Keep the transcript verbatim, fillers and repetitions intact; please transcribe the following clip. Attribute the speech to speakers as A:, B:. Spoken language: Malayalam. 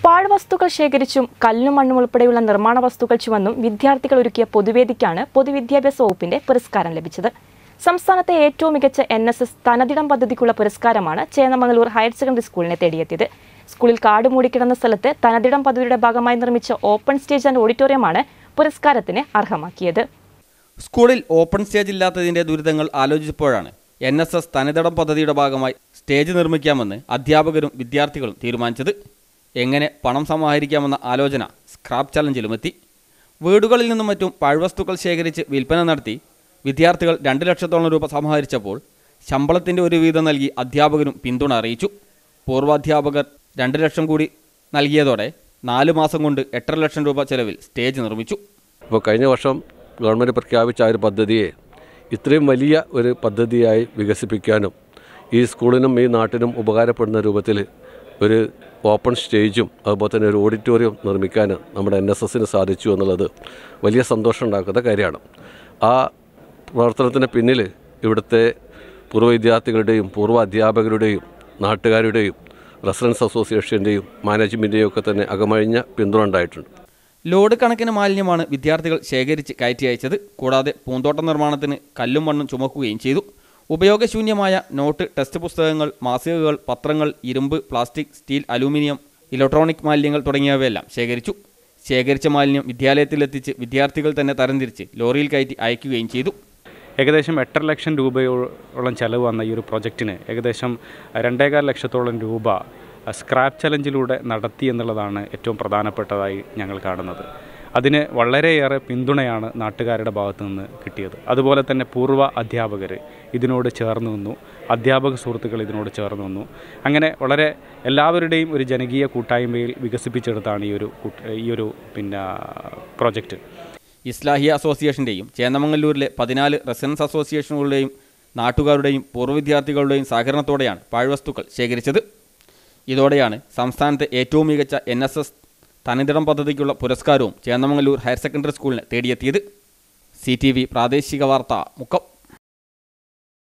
A: പാഴ്വസ്തുക്കൾ ശേഖരിച്ചും കല്ലും മണ്ണും ഉൾപ്പെടെയുള്ള നിർമ്മാണ വസ്തുക്കൾ ചുമന്നും വിദ്യാർത്ഥികൾ ഒരുക്കിയ പൊതുവേദിക്കാണ് പൊതുവിദ്യാഭ്യാസ വകുപ്പിന്റെ പുരസ്കാരം ലഭിച്ചത്. സംസ്ഥാനത്തെ ഏറ്റവും മികച്ച എൻ എസ് എസ് തനതിടം പദ്ധതിക്കുള്ള പുരസ്കാരമാണ് ചേന്നമംഗലൂർ ഹയർ സെക്കൻഡറി സ്കൂളിനെ തേടിയെത്തിയത്. സ്കൂളിൽ കാട് മൂടിക്കിടന്ന സ്ഥലത്ത് തനതിടം പദ്ധതിയുടെ ഭാഗമായി നിർമ്മിച്ച ഓപ്പൺ സ്റ്റേജ് ആൻഡ് ഓഡിറ്റോറിയമാണ് പുരസ്കാരത്തിന് അർഹമാക്കിയത്.
B: സ്കൂളിൽ ഓപ്പൺ സ്റ്റേജ് ഇല്ലാത്തതിന്റെ ദുരിതങ്ങൾ ആലോചിച്ചപ്പോഴാണ് എൻ എസ് എസ് തനതിടം പദ്ധതിയുടെ ഭാഗമായി സ്റ്റേജ് നിർമ്മിക്കാമെന്ന് അധ്യാപകരും വിദ്യാർത്ഥികളും തീരുമാനിച്ചത്. എങ്ങനെ പണം സമാഹരിക്കാമെന്ന ആലോചന സ്ക്രാപ്പ് ചലഞ്ചിലുമെത്തി. വീടുകളിൽ നിന്നും മറ്റും പാഴ്വസ്തുക്കൾ ശേഖരിച്ച് വിൽപ്പന നടത്തി വിദ്യാർത്ഥികൾ രണ്ട് ലക്ഷത്തോളം രൂപ സമാഹരിച്ചപ്പോൾ ശമ്പളത്തിൻ്റെ ഒരു വീതം നൽകി അധ്യാപകരും പിന്തുണ അറിയിച്ചു. പൂർവാധ്യാപകർ രണ്ട് ലക്ഷം കൂടി നൽകിയതോടെ നാല് മാസം കൊണ്ട് എട്ടര ലക്ഷം രൂപ ചെലവിൽ സ്റ്റേജ് നിർമ്മിച്ചു.
C: ഇപ്പോൾ കഴിഞ്ഞ വർഷം ഗവൺമെൻറ് പ്രഖ്യാപിച്ച ആ ഒരു പദ്ധതിയെ ഇത്രയും വലിയ ഒരു പദ്ധതിയായി വികസിപ്പിക്കാനും ഈ സ്കൂളിനും ഈ നാട്ടിനും ഉപകാരപ്പെടുന്ന രൂപത്തിൽ ഒരു ഓപ്പൺ സ്റ്റേജും അതുപോലെ തന്നെ ഒരു ഓഡിറ്റോറിയം നിർമ്മിക്കാൻ നമ്മുടെ എൻ എസ് എസിന് സാധിച്ചു എന്നുള്ളത് വലിയ സന്തോഷം ഉണ്ടാക്കുന്ന കാര്യമാണ്. ആ പ്രവർത്തനത്തിന് പിന്നിൽ ഇവിടുത്തെ പൂർവ്വ വിദ്യാർത്ഥികളുടെയും പൂർവ്വ അധ്യാപകരുടെയും നാട്ടുകാരുടെയും റെസിഡൻസ് അസോസിയേഷൻ്റെയും മാനേജ്മെൻറ്റിൻ്റെയും ഒക്കെ തന്നെ അകമഴിഞ്ഞ പിന്തുണ ഉണ്ടായിട്ടുണ്ട്.
B: ലോഡ് കണക്കിന് മാലിന്യമാണ് വിദ്യാർത്ഥികൾ ശേഖരിച്ച് കയറ്റി അയച്ചത്. കൂടാതെ പൂന്തോട്ട നിർമ്മാണത്തിന് കല്ലും മണ്ണും ചുമക്കുകയും ചെയ്തു. ഉപയോഗശൂന്യമായ നോട്ട്, ടെക്സ്റ്റ് പുസ്തകങ്ങൾ, മാസികകൾ, പത്രങ്ങൾ, ഇരുമ്പ്, പ്ലാസ്റ്റിക്, സ്റ്റീൽ, അലൂമിനിയം, ഇലക്ട്രോണിക് മാലിന്യങ്ങൾ തുടങ്ങിയവയെല്ലാം ശേഖരിച്ചു. ശേഖരിച്ച മാലിന്യം വിദ്യാലയത്തിലെത്തിച്ച് വിദ്യാർത്ഥികൾ തന്നെ തരംതിരിച്ച് ലോറിയിൽ കയറ്റി അയക്കുകയും ചെയ്തു.
D: ഏകദേശം എട്ടര ലക്ഷം രൂപയോളം ചെലവ് വന്ന ഈ ഒരു പ്രൊജക്റ്റിന് ഏകദേശം രണ്ടേകാൽ ലക്ഷത്തോളം രൂപ സ്ക്രാപ്പ് ചലഞ്ചിലൂടെ നടത്തി എന്നുള്ളതാണ് ഏറ്റവും പ്രധാനപ്പെട്ടതായി ഞങ്ങൾ കാണുന്നത്. അതിന് വളരെയേറെ പിന്തുണയാണ് നാട്ടുകാരുടെ ഭാഗത്തു നിന്ന് കിട്ടിയത്. അതുപോലെ തന്നെ പൂർവ്വ അധ്യാപകർ ഇതിനോട് ചേർന്ന് നിന്നു, അധ്യാപക സുഹൃത്തുക്കൾ ഇതിനോട് ചേർന്ന് നിന്നു. അങ്ങനെ വളരെ എല്ലാവരുടെയും ഒരു ജനകീയ കൂട്ടായ്മയിൽ വികസിപ്പിച്ചെടുത്താണ് ഈ ഒരു ഈ ഒരു പിന്നെ പ്രോജക്റ്റ്.
B: ഇസ്ലാഹിയ അസോസിയേഷൻ്റെയും ചേന്നമംഗലൂരിലെ പതിനാല് റെസിഡൻസ് അസോസിയേഷനുകളുടെയും നാട്ടുകാരുടെയും പൂർവ്വ വിദ്യാർത്ഥികളുടെയും സഹകരണത്തോടെയാണ് പാഴ്വസ്തുക്കൾ ശേഖരിച്ചത്. ഇതോടെയാണ് സംസ്ഥാനത്തെ ഏറ്റവും മികച്ച എൻ എസ് എസ് തനതിടം പദ്ധതിക്കുള്ള പുരസ്കാരവും ചേന്നമംഗലൂർ ഹയർ സെക്കൻഡറി സ്കൂളിനെ തേടിയെത്തിയത്. സി ടി വി പ്രാദേശിക വാർത്ത മുക്കം.